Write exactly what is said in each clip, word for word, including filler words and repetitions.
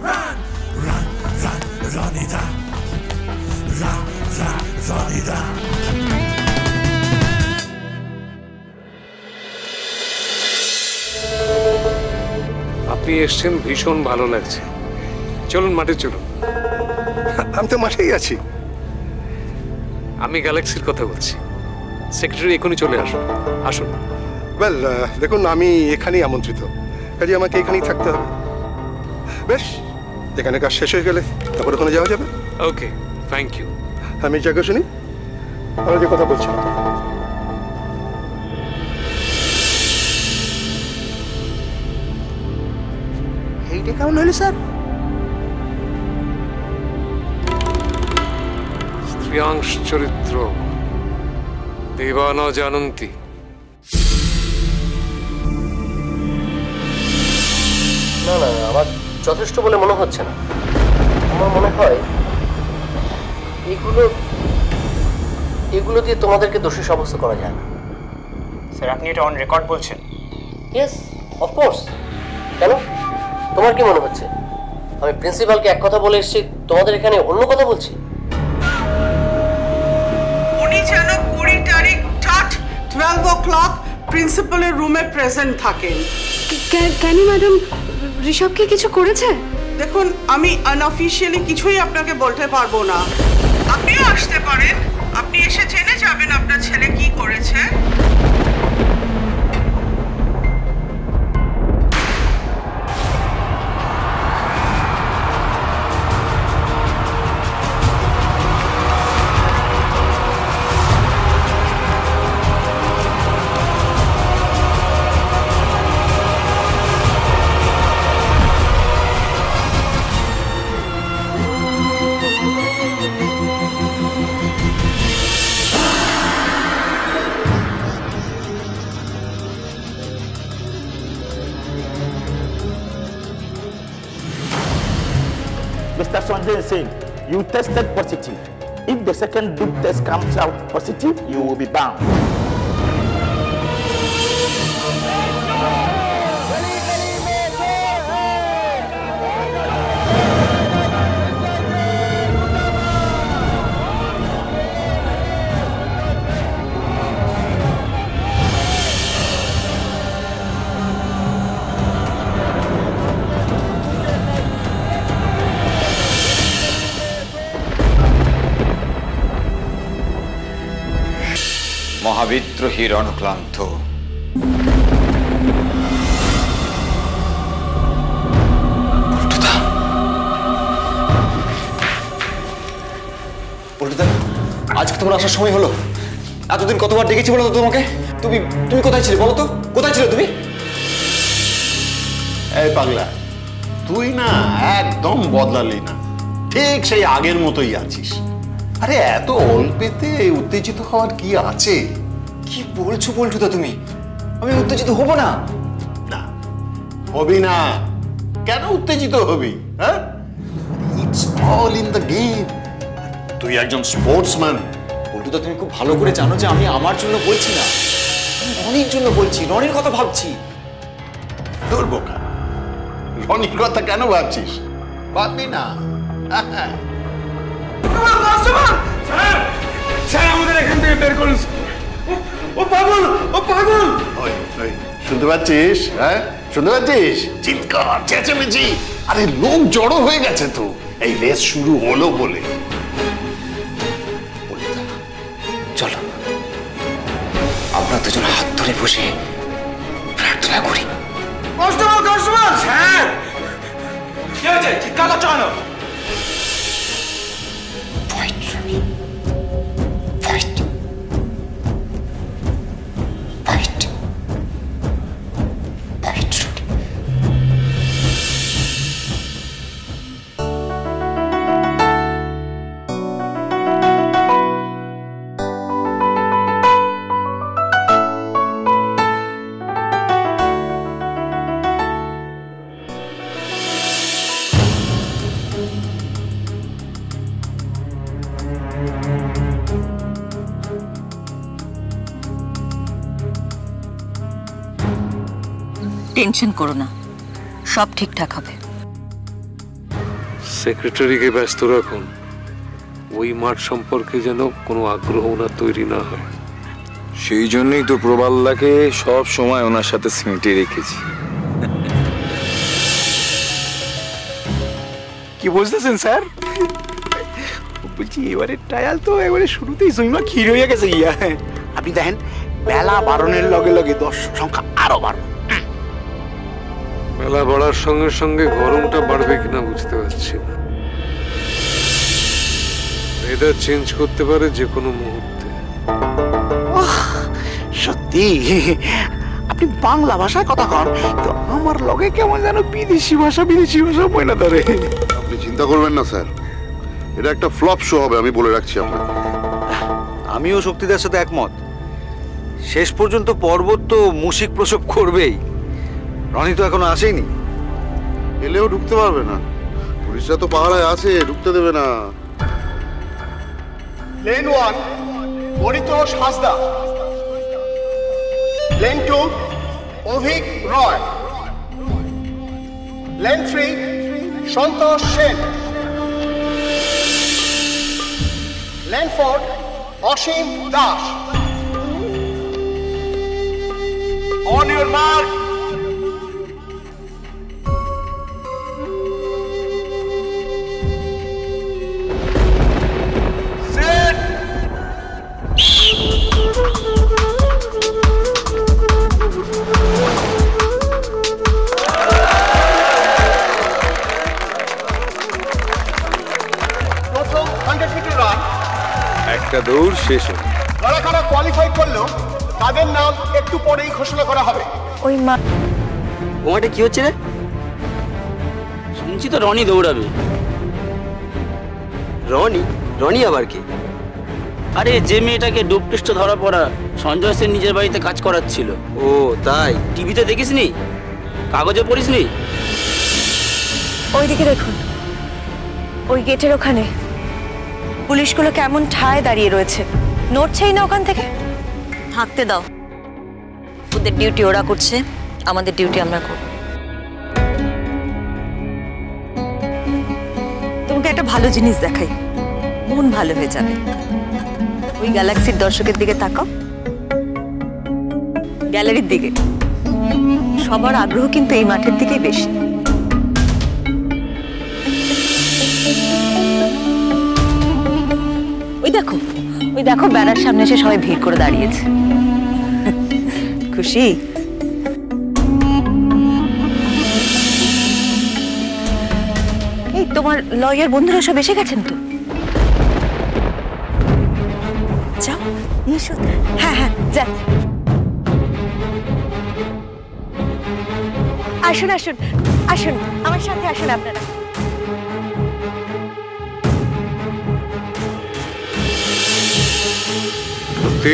Run, run, run, Ronita. Run, run, Ronita. আপনি এসেছেন, ভীষণ ভালো লাগছে। চলুন মাঠে চলুন। আমি তো মাঠেই আছি। আমি গ্যালাক্সির কথা বলছি। সেক্রেটারি এখনই চলে আসুন। আসুন। ওয়েল, দেখুন আমি এখানেই আমন্ত্রিত, কাজে আমাকে এখানেই থাকতে হবে। বেশ, এখানে কাজ শেষ হয়ে গেলে তারপর ওখানে যাওয়া যাবে। Okay, thank you. আমি জায়গা শুনি, আমরা যে কথা বলছি। এইটা কেমন হলো স্যার? স্ত্রীয়াংশ চরিত্র, দেবা ন জানন্তি। না না, আমার যথেষ্ট বলে মনে হচ্ছে না। আমার মনে হয় এগুলো এগুলো দিয়ে তোমাদেরকে দোষী সাব্যস্ত করা যায় না। স্যার, আপনি এটা অন রেকর্ড বলছেন? Yes, of course. কেন, তোমার কি মনে হচ্ছে আমি প্রিন্সিপালকে এক কথা বলে এসেছি, তোমাদের এখানে অন্য কথা বলছি? উনি যেন কুড়ি তারিখ ঠাট টুয়েলভ ও ক্লক প্রিন্সিপালের রুমে প্রেজেন্ট থাকেন। কেন ম্যাডাম, ঋষভ কি কিছু করেছে? দেখুন, আমি আনঅফিশিয়ালি কিছুই আপনাকে বলতে পারবো না। আপনিও আসতে পারেন, আপনি এসে জেনে যাবেন আপনার ছেলে কি করেছে। Mister Sanjay Singh, you tested positive. If the second group test comes out positive, you will be bound. মহাবিদ্রোহী রণক্লান্ত, আজকে তোমার আসার সময় হলো। এতদিন কতবার ডেকেছি বলো তো তোমাকে? তুমি তুমি কোথায় ছিলে বলো তো? কোথায় ছিলে তুমি? এই পাগলা, তুই না একদম বদলালি না, ঠিক সেই আগের মতোই আছিস। আরে এত অল্পেতে উত্তেজিত হওয়ার কি আছে? কি বলছো বলটুদা তুমি? আমি উত্তেজিত হব না। না হবি না। কেন উত্তেজিত হবি? হ্যাঁ, it's all in the game. তুই একজন স্পোর্টসম্যান। বলটুদা, তুমি খুব ভালো করে জানো যে আমি আমার জন্য বলছি না, আমি রনির জন্য বলছি, রনির কথা ভাবছি। তোর বোকা, রনির কথা কেন ভাবছিস? ভাববি না। স্যার, আমাদের এখান থেকে বের করুন। ও পাগল, ও পাগল। শুনতে পাচ্ছিস? হ্যাঁ, শুনতে পাচ্ছিস? চিৎকার চেঁচামেচি। আরে লোক জড়ো হয়ে গেছে তো, এই রেস শুরু হলো বলে। চলো আমরা দুজন হাত ধরে বসে প্রার্থনা করি। কনস্টেবল, কনস্টেবল স্যার, কি হয়েছে? চিৎকার করছো কেন? টেনশন করো না, সব ঠিকঠাক হবে। সেক্রেটারিকে ব্যস্ত রাখুন, ওই মাঠ সম্পর্কে যেন কোনো আগ্রহ ওনার তৈরি না হয়। সেই জন্যই তো প্রবালদাকে সব সময় ওনার সাথে স্মৃতি রেখেছি। কি বুঝতেছেন স্যার? বলছি এবারে ট্রায়াল তো এবারে শুরুতেই জৈমা ক্ষীর হয়ে গেছে ইয়া। আপনি দেখেন বেলা বাড়নের লগে লগে দর্শক সংখ্যা আরো বাড়বে। মেলা বাড়ার সঙ্গে সঙ্গে গরমটা বাড়বে কিনা বুঝতে পারছি না। ওয়েদার চেঞ্জ করতে পারে যে কোনো মুহূর্তে। সত্যি আপনি বাংলা ভাষায় কথা কন, তো আমার লগে কেমন যেন বিদেশি ভাষা বিদেশি ভাষা মনে ধরে। আপনি চিন্তা করবেন না স্যার, এটা একটা ফ্লপ শো হবে, আমি বলে রাখছি আপনাকে। আমিও শক্তিদার সাথে একমত। শেষ পর্যন্ত পর্বত তো মুশিক প্রসব করবেই। রনি তো এখনো আসেনি। এলেও ঢুকতে পারবে না, পুলিশরা তো পাহারায় আছে, ঢুকতে দেবে না। Lane one Paritosh Hansda, lane two Abhik Roy, lane three Santosh Sen, lane four Asim Das. On your mark. Set. প্রথম হান্ড্রেড মিটার রান একটা দৌড় শেষ হলো। কারা কারা কোয়ালিফাই করলো তাদের নাম একটু পরেই ঘোষণা করা হবে। ওই মা ওমাটা কি হচ্ছে রে? শুনছি তো রনি দৌড়াবে। রনি? রনি আবার কি? আরে যে মেয়েটাকে ডোপ টেস্টে ধরা পড়া সঞ্জয় সেন নিজের বাড়িতে কাজ করাচ্ছিল। ও তাই? টিভিতে দেখিসনি? কাগজে পড়িসনি? ওইদিকে দেখুন, ওই গেটের ওখানে পুলিশগুলো কেমন ঠায় দাঁড়িয়ে রয়েছে, নড়ছেই না ওখান থেকে। থাকতে দাও, ওদের ডিউটি ওরা করছে, আমাদের ডিউটি আমরা করব। তোমাকে একটা ভালো জিনিস দেখাই, মন ভালো হয়ে যাবে। ওই গ্যালাক্সির দর্শকের দিকে তাকাও, গ্যালারির দিকে। সবার আগ্রহ কিন্তু এই মাঠের দিকেই বেশি। ওই দেখো, ওই দেখো ব্যানার সামনে এসে সবাই ভিড় করে দাঁড়িয়েছে। খুশি? এই তোমার লয়ার বন্ধুরা সব এসে গেছেন তো? যাও এসো। হ্যাঁ হ্যাঁ যা। আসুন আসুন আসুন, আমার সাথে আসুন আপনারা। সত্যি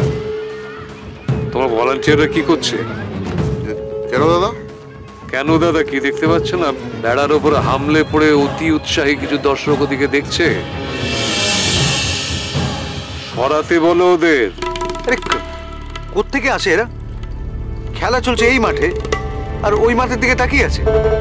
তোমার ভলান্টিয়াররা কি করছে? কেন দাদা? কেন দাদা কি দেখতে পাচ্ছ না? বেড়ার উপরে হামলে পড়ে অতি উৎসাহী কিছু দর্শক ওদিকে দেখছে। সরাতে বলো ওদের। আরে কোত্থেকে আসে এরা? খেলা চলছে এই মাঠে আর ওই মাঠের দিকে তাকিয়ে আছে।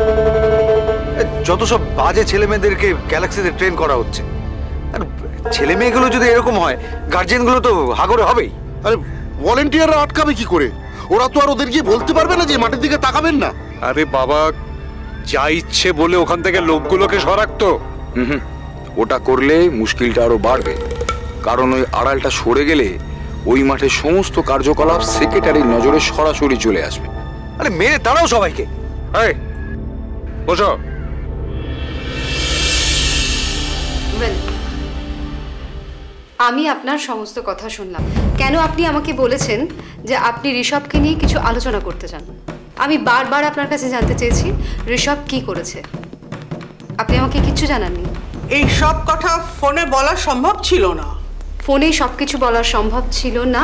যত সব বাজে ছেলে মেয়েদেরকে গ্যালাক্সিতে ট্রেন করা হচ্ছে। আর ছেলে মেয়েগুলো যদি এরকম হয়, গার্জিয়ানগুলো তো হাগরে হবেই। আরে ভলান্টিয়াররা আটকাবে কি করে? ওরা তো আর ওদের গিয়ে বলতে পারবে না যে মাঠের দিকে তাকাবেন না। আরে বাবা, যা ইচ্ছে বলে ওখান থেকে লোকগুলোকে সরাকতো। হুম, ওটা করলে মুশকিলটা আরো বাড়বে, কারণ ওই আড়ালটা সরে গেলে ওই মাঠের সমস্ত কার্যকলাপ সেক্রেটারির নজরে সরাসরি চলে আসবে। আরে মেরে তারাও সবাইকে। এই বসো। আমি আপনার সমস্ত কথা শুনলাম। কেন আপনি আমাকে বলেছেন যে আপনি ঋষভকে নিয়ে কিছু আলোচনা করতে চান? আমি বারবার আপনার কাছে জানতে চেয়েছি ঋষভ কি করেছে, আপনি আমাকে কিচ্ছু জানাননি। এই সব কথা ফোনে বলা সম্ভব ছিল না। ফোনে সব কিছু বলা সম্ভব ছিল না,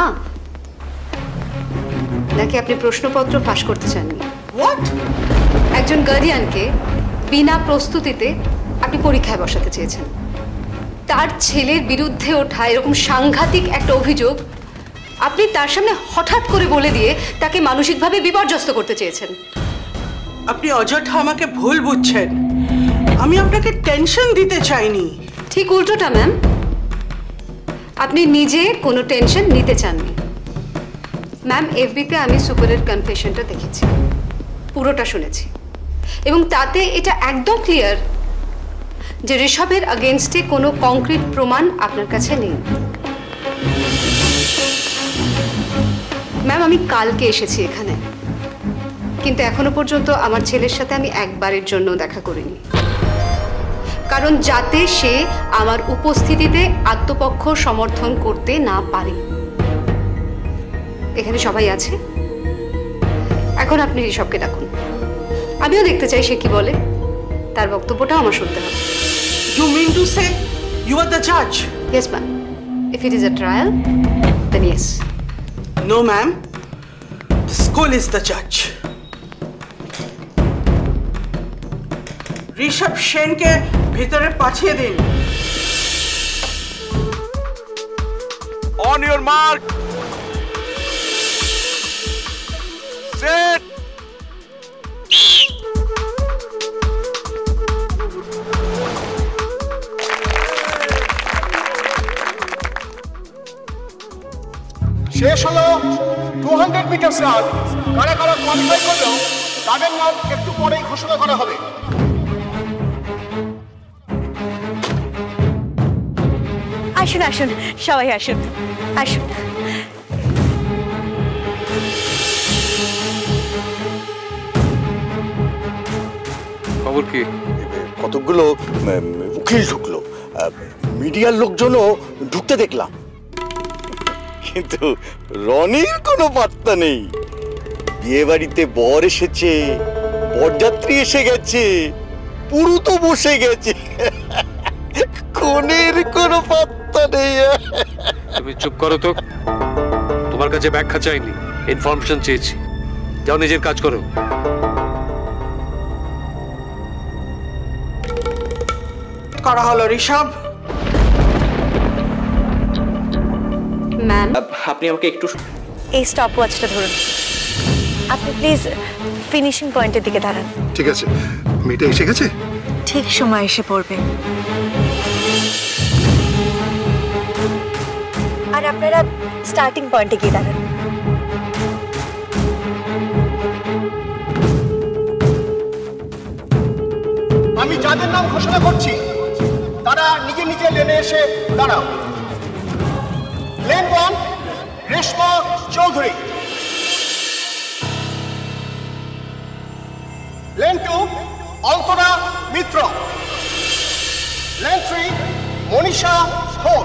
নাকি আপনি প্রশ্নপত্র ফাঁস করতে চাননি? হোয়াট? একজন গার্ডিয়ানকে বিনা প্রস্তুতিতে আপনি পরীক্ষায় বসাতে চেয়েছেন। তার ছেলের বিরুদ্ধে ওঠা এরকম সাংঘাতিক একটা অভিযোগ আপনি তার সামনে হঠাৎ করে বলে দিয়ে তাকে মানসিকভাবে বিপর্যস্ত করতে চেয়েছেন। আপনি অযথা আমাকে ভুল বুঝছেন। আমি আপনাকে টেনশন দিতে চাইনি। ঠিক উল্টোটা ম্যাম, আপনি নিজে কোনো টেনশন নিতে চাননি। ম্যাম, এফবিতে আমি সুপারের কনফেশনটা দেখেছি, পুরোটা শুনেছি, এবং তাতে এটা একদম ক্লিয়ার যে ঋষভের আগেনস্টে কোনো কংক্রিট প্রমাণ আপনার কাছে নেই। ম্যাম, আমি কালকে এসেছি এখানে, কিন্তু এখনো পর্যন্ত আমার ছেলের সাথে আমি একবারের জন্য দেখা করিনি, কারণ যাতে সে আমার উপস্থিতিতে আত্মপক্ষ সমর্থন করতে না পারে। এখানে সবাই আছে, এখন আপনি ঋষভকে ডাকুন, আমিও দেখতে চাই সে কি বলে, তার বক্তব্যটাও আমার শুনতে হবে। You mean to say you are the judge? Yes, ma'am. If it is a trial, then yes. No, ma'am. The school is the judge. Rishabh সেনকে ভিতরে পাঠিয়ে দিন। On your mark. Set. শেষ হলো টু হান্ড্রেড মিটার রান। কারা কারা qualify করলো তাদের নাম একটু পরেই ঘোষণা করা হবে। আসুন আসুন সবাই আসুন আসুন। খবর কি? কতগুলো উকিল ঢুকলো, মিডিয়ার লোকজনও ঢুকতে দেখলাম, কিন্তু রনির কোনো বার্তা নেই। বিয়ে বাড়িতে বর এসেছে, বরযাত্রী এসে গেছে, পুরো তো বসে গেছে, কোনের কোনো পাত্তা নেই। তুমি চুপ করো তো, তোমার কাছে ব্যাখ্যা চাইনি, ইনফরমেশন চেয়েছি। যাও নিজের কাজ করো। করা হলো ঋষভ। ম্যাম, আপনি আমাকে একটু এই স্টপ ওয়াচটা ধরুন। আপনি প্লিজ ফিনিশিং পয়েন্টের দিকে দাঁড়ান। ঠিক আছে, মেয়েটা এসে গেছে, ঠিক সময় এসে পড়বে। আর আপনারা স্টার্টিং পয়েন্টে গিয়ে দাঁড়ান। আমি যাদের নাম ঘোষণা করছি তারা নিজে নিজে লেনে এসে দাঁড়াও। Lane one, Reshma Chowdhury. Lane two, Antara Mitra. Lane three, Manisha Ghosh.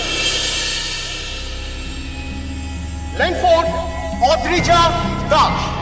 Lane four, Adrija Das.